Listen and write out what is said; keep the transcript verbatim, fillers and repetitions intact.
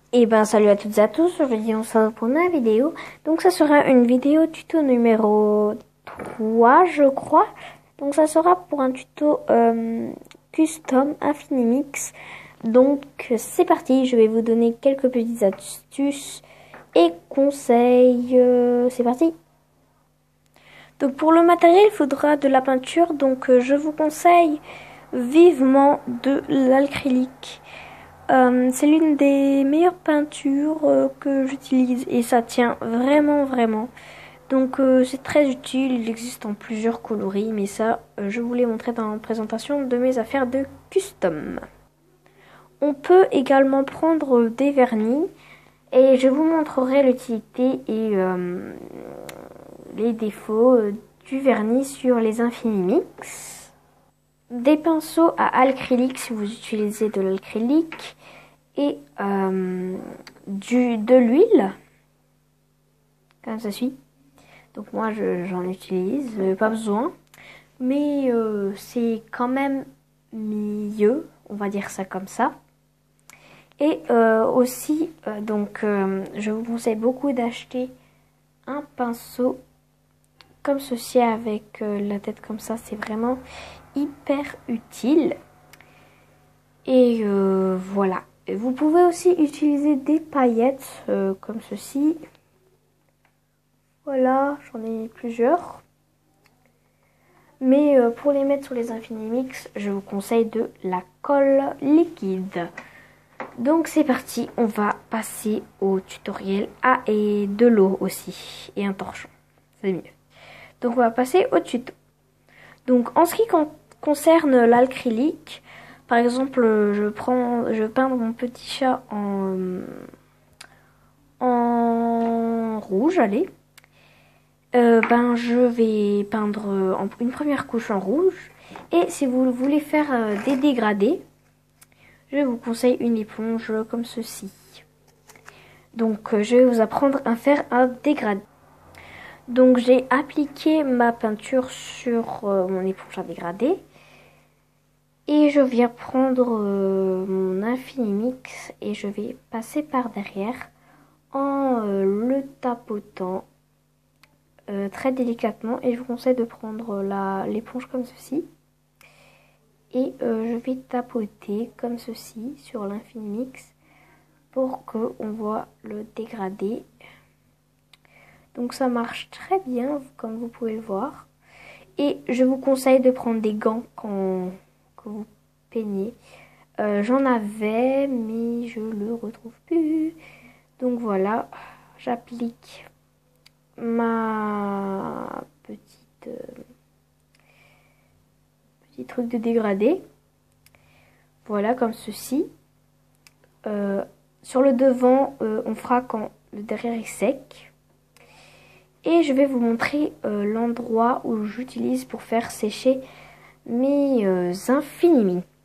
Et ben salut à toutes et à tous, aujourd'hui on se retrouve pour une nouvelle vidéo. Donc ça sera une vidéo tuto numéro trois je crois. Donc ça sera pour un tuto euh, custom Infinimix. Donc c'est parti, je vais vous donner quelques petites astuces et conseils. Euh, c'est parti. Donc pour le matériel il faudra de la peinture, donc euh, je vous conseille vivement de l'acrylique. Euh, c'est l'une des meilleures peintures euh, que j'utilise et ça tient vraiment vraiment. Donc euh, c'est très utile, il existe en plusieurs coloris, mais ça euh, je vous l'ai montré dans la présentation de mes affaires de custom. On peut également prendre des vernis et je vous montrerai l'utilité et euh, les défauts du vernis sur les Infinimix. Des pinceaux à acrylique si vous utilisez de l'acrylique et euh, du, de l'huile comme ça suit. Donc moi j'en utilise, euh, pas besoin, mais euh, c'est quand même mieux, on va dire ça comme ça. Et euh, aussi euh, donc euh, je vous conseille beaucoup d'acheter un pinceau comme ceci avec euh, la tête comme ça, c'est vraiment hyper utile. Et euh, voilà. Vous pouvez aussi utiliser des paillettes euh, comme ceci. Voilà, j'en ai plusieurs. Mais euh, pour les mettre sur les Infinimix, je vous conseille de la colle liquide. Donc c'est parti, on va passer au tutoriel. Ah, et de l'eau aussi, et un torchon, c'est mieux. Donc on va passer au tuto. Donc en ce qui con concerne l'acrylique, par exemple, je prends, je peins mon petit chat en, en rouge, allez. Euh, ben, je vais peindre en, une première couche en rouge. Et si vous voulez faire euh, des dégradés, je vous conseille une éponge comme ceci. Donc, euh, je vais vous apprendre à faire un dégradé. Donc, j'ai appliqué ma peinture sur euh, mon éponge à dégradé. Et je viens prendre euh, mon Infinimix et je vais passer par derrière en euh, le tapotant euh, très délicatement. Et je vous conseille de prendre l'éponge comme ceci. Et euh, je vais tapoter comme ceci sur l'Infinimix pour qu'on voit le dégradé. Donc ça marche très bien comme vous pouvez le voir. Et je vous conseille de prendre des gants quand que vous peignez. Euh, J'en avais, mais je le retrouve plus. Donc voilà, j'applique ma petite euh, petit truc de dégradé. Voilà, comme ceci. Euh, sur le devant, euh, on fera quand le derrière est sec. Et je vais vous montrer euh, l'endroit où j'utilise pour faire sécher mes euh, Infinimix.